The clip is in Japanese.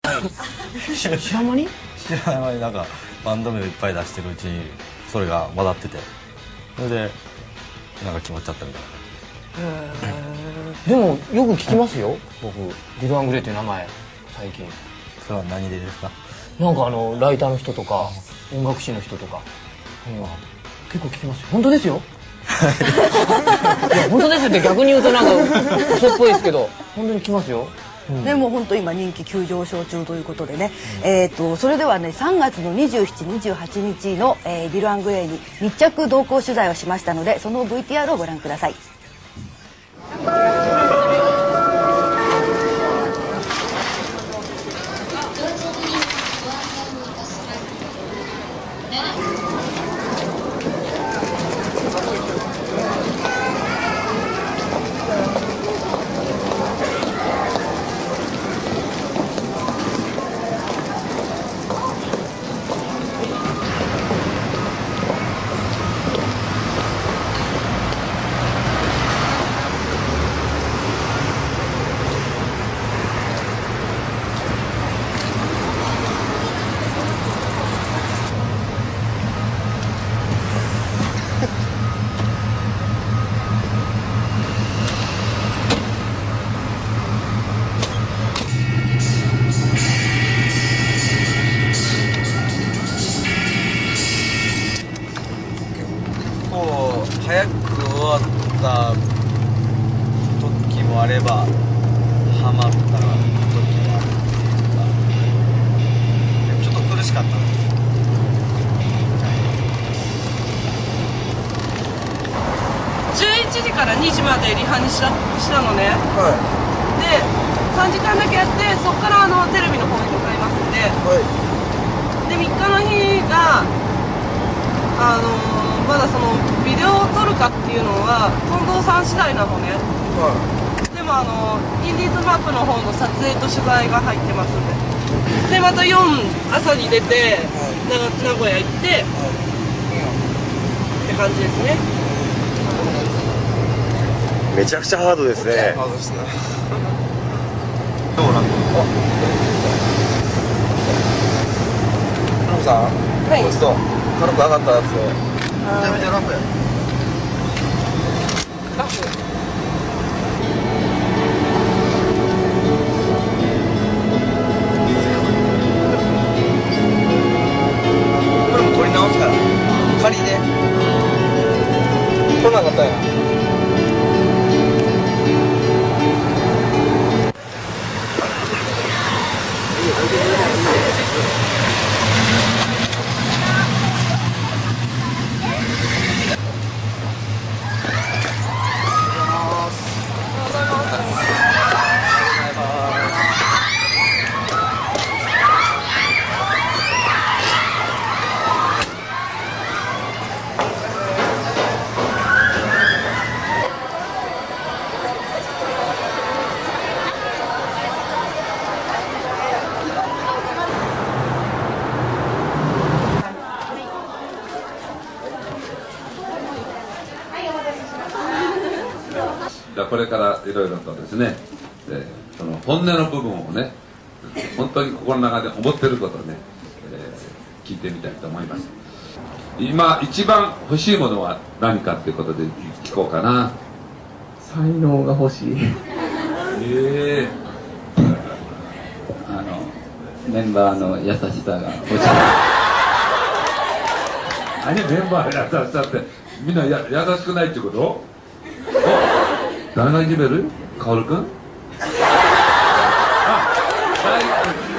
知らん間に知らない間になんかバンド名をいっぱい出してるうちにそれが混ざってて、それでなんか決まっちゃったみたいな。 でもよく聞きますよ、僕ディル・アングレイという名前最近。 それは何でですか？ なんかライターの人とか音楽誌の人とか、結構聞きますよ。本当ですよ。いや本当ですよって逆に言うとなんか嘘っぽいですけど、本当に聞きますよ。 でも本当今人気急上昇中ということでね、それではね3月の27、28日の、ディル・アングレイに密着同行取材をしましたので、その VTR をご覧ください。 早く終わった時もあればハマった時もある。ちょっと苦しかったです。 11時から2時までリハにしたのね、で3時間だけやって、そこからテレビの方に向かいますんで、で3日の日がまだそのビデオを撮るかっていうのは近藤さん次第なのね、でもインディーズマップの方の撮影と取材が入ってますんで、でまた4朝に出て、名古屋行って、って感じですね。 めちゃくちゃハードですね。 ハードですね。どうなんですか？ラムさん、はい、ちょっと軽く上がったやつを。めちゃめちゃラフや。ラフ。これも撮り直すから。仮で。撮らなかったんや。 これからいろいろとですね、その本音の部分をね、本当に心の中で思ってることをね、聞いてみたいと思います。今一番欲しいものは何かっていうことで聞こうかな。 才能が欲しい。 メンバーの優しさが欲しい。 何メンバーの優しさって、みんな優しくないってこと？誰がいじめる？カオル君？あ、はい。